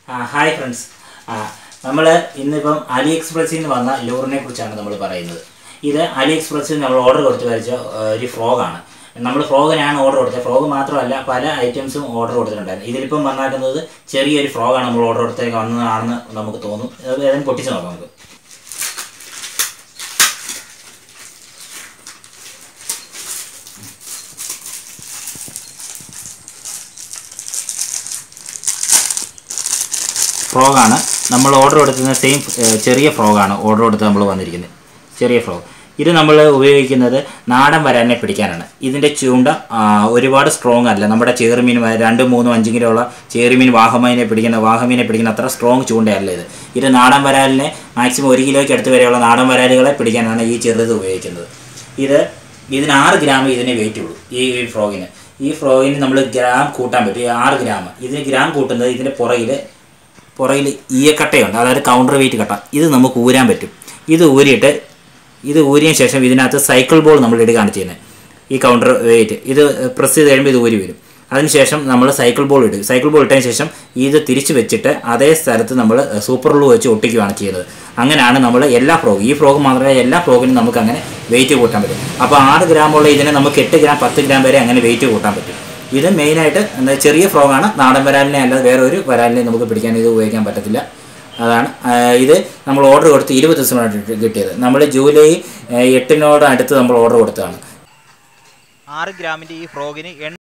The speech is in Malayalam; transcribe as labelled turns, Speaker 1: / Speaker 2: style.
Speaker 1: Hi friends. നമ്മൾ ഇന്നിപ്പം അലി എക്സ്പ്രസ്സിൽ നിന്ന് വന്ന ലൂറിനെ കുറിച്ചാണ് നമ്മൾ പറയുന്നത്. ഇത് അലി എക്സ്പ്രസ്സിൽ നമ്മൾ ഓർഡർ കൊടുത്ത് വരച്ച ഒരു ഫ്രോഗാണ്. നമ്മൾ ഫ്രോഗിനാണ് ഓർഡർ കൊടുത്തത്. ഫ്രോഗ് മാത്രമല്ല, പല ഐറ്റംസും ഓർഡർ കൊടുത്തിട്ടുണ്ടായിരുന്നു. ഇതിലിപ്പം വന്നിരിക്കുന്നത് ചെറിയൊരു ഫ്രോഗാണ് നമ്മൾ ഓർഡർ കൊടുത്തേക്ക് വന്നതാണെന്ന് നമുക്ക് തോന്നും. അത് ഏതായാലും പൊട്ടിച്ച് നോക്കാം നമുക്ക്. ഫ്രോഗാണ് നമ്മൾ ഓർഡർ കൊടുക്കുന്ന സെയിം ചെറിയ ഫ്രോഗാണ് ഓർഡർ കൊടുത്ത് നമ്മൾ വന്നിരിക്കുന്നത്. ചെറിയ ഫ്രോഗ് ഇത് നമ്മൾ ഉപയോഗിക്കുന്നത് നാടൻ വരാലിനെ പിടിക്കാനാണ്. ഇതിൻ്റെ ചൂണ്ട ഒരുപാട് സ്ട്രോങ് അല്ല. നമ്മുടെ ചേറുമീൻ 2, 3, 5 കിലോയുള്ള ചേറുമീൻ വാഹമീനെ പിടിക്കുന്ന അത്ര സ്ട്രോങ് ചൂണ്ടയല്ല ഇത്. ഇത് നാടൻ വരാലിനെ മാക്സിമം 1 കിലോയ്ക്ക് അടുത്ത് വരെയുള്ള നാടൻ വരാലുകളെ പിടിക്കാനാണ് ഈ ചെറുത് ഉപയോഗിക്കുന്നത്. ഇതിന് 6 ഗ്രാം ഇതിനെ വെയിറ്റ് ഉള്ളൂ. ഈ ഫ്രോഗിന് നമ്മൾ ഗ്രാം കൂട്ടാൻ പറ്റും. 6 ഗ്രാം. ഇതിന് ഗ്രാം കൂട്ടുന്നത് ഇതിൻ്റെ പുറകിൽ ഈയക്കട്ടയുണ്ട്, അതായത് കൗണ്ടർ വെയിറ്റ് കട്ട. ഇത് നമുക്ക് ഊരാൻ പറ്റും. ഇത് ഊരിയ ശേഷം ഇതിനകത്ത് സൈക്കിൾ ബോൾ നമ്മൾ ഇടുകയാണ് ചെയ്യുന്നത്. ഈ കൗണ്ടർ വെയിറ്റ് ഇത് പ്രസ് ചെയ്ത് കഴിയുമ്പോൾ ഇത് ഊരി വരും. അതിനുശേഷം നമ്മൾ സൈക്കിൾ ബോൾ ഇടും. സൈക്കിൾ ബോൾ ഇട്ടതിന് ശേഷം ഇത് തിരിച്ച് വെച്ചിട്ട് അതേ സ്ഥലത്ത് നമ്മൾ സൂപ്പർ ഗ്ലൂ വെച്ച് ഒട്ടിക്കുകയാണ് ചെയ്യുന്നത്. അങ്ങനെയാണ് നമ്മൾ ഈ ഫ്രോഗ് മാത്രമേ എല്ലാ ഫ്രോഗിനും നമുക്ക് അങ്ങനെ വെയിറ്റ് കൂട്ടാൻ പറ്റും. അപ്പോൾ 6 ഗ്രാമുള്ള ഇതിനെ നമുക്ക് 8 ഗ്രാം 10 ഗ്രാം വരെ അങ്ങനെ വെയിറ്റ് കൂട്ടാൻ പറ്റും. ഇത് മെയിനായിട്ട് ചെറിയ ഫ്രോഗാണ്. നാടൻ വരാലിനെ അല്ലാതെ വേറെ ഒരു വരാലിനെ നമുക്ക് പിടിക്കാൻ ഇത് ഉപയോഗിക്കാൻ പറ്റത്തില്ല. അതാണ് ഇത് നമ്മൾ ഓർഡർ കൊടുത്ത് 20 ദിവസമായിട്ട് കിട്ടിയത്. നമ്മൾ ജൂലൈ 8 അടുത്ത് നമ്മൾ ഓർഡർ കൊടുത്തതാണ്.
Speaker 2: 6 ഗ്രാമിൻ്റെ ഈ ഫ്രോഗിന്